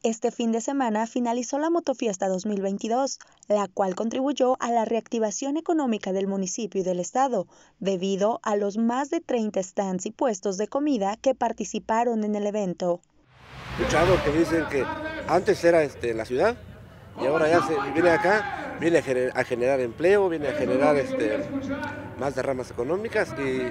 Este fin de semana finalizó la Motofiesta 2022, la cual contribuyó a la reactivación económica del municipio y del estado, debido a los más de 30 stands y puestos de comida que participaron en el evento. Escuchado que dicen que antes era la ciudad y ahora ya viene acá, viene a generar empleo, viene a generar más derramas económicas y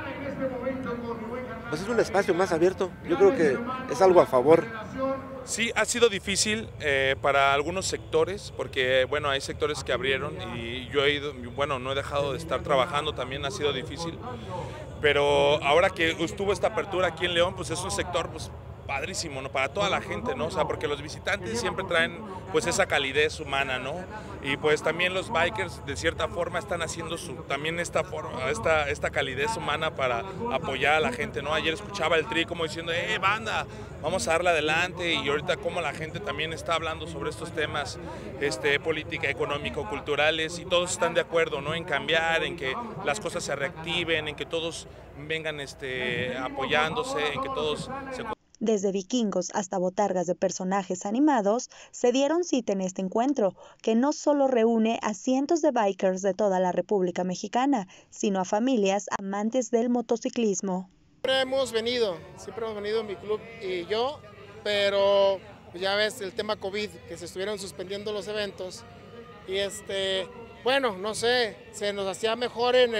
pues es un espacio más abierto. Yo creo que es algo a favor. Sí, ha sido difícil para algunos sectores, porque bueno, hay sectores que abrieron y yo he ido, bueno, no he dejado de estar trabajando, también ha sido difícil, pero ahora que estuvo esta apertura aquí en León, pues es un sector pues padrísimo, ¿no? Para toda la gente, ¿no? O sea, porque los visitantes siempre traen pues esa calidez humana, ¿no? Y pues también los bikers de cierta forma están haciendo también esta calidez humana para apoyar a la gente, ¿no? Ayer escuchaba el Tri como diciendo, banda, vamos a darle adelante, y ahorita como la gente también está hablando sobre estos temas política, económico, culturales, y todos están de acuerdo, ¿no? En cambiar, en que las cosas se reactiven, en que todos vengan apoyándose, en que todos se... Desde vikingos hasta botargas de personajes animados, se dieron cita en este encuentro, que no solo reúne a cientos de bikers de toda la República Mexicana, sino a familias amantes del motociclismo. Siempre hemos venido mi club y yo, pero ya ves el tema COVID, que se estuvieron suspendiendo los eventos, y bueno, no sé, se nos hacía mejor en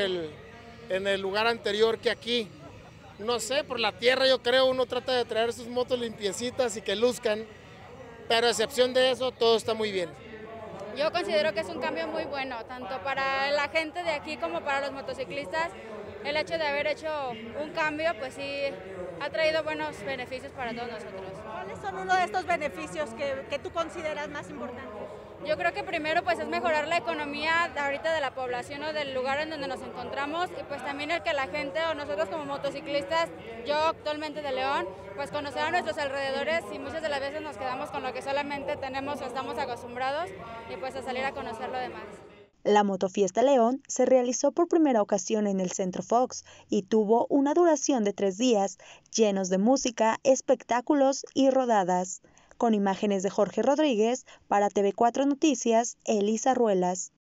el lugar anterior que aquí. No sé, por la tierra yo creo, uno trata de traer sus motos limpiecitas y que luzcan, pero a excepción de eso, todo está muy bien. Yo considero que es un cambio muy bueno, tanto para la gente de aquí como para los motociclistas. El hecho de haber hecho un cambio, pues sí, ha traído buenos beneficios para todos nosotros. ¿Cuáles son uno de estos beneficios que tú consideras más importantes? Yo creo que primero pues es mejorar la economía ahorita de la población o del lugar en donde nos encontramos, y pues también el que la gente o nosotros como motociclistas, yo actualmente de León, pues conocer a nuestros alrededores, y muchas de las veces nos quedamos con lo que solamente tenemos o estamos acostumbrados, y pues a salir a conocer lo demás. La Motofiesta León se realizó por primera ocasión en el Centro Fox y tuvo una duración de 3 días, llenos de música, espectáculos y rodadas. Con imágenes de Jorge Rodríguez, para TV4 Noticias, Elisa Ruelas.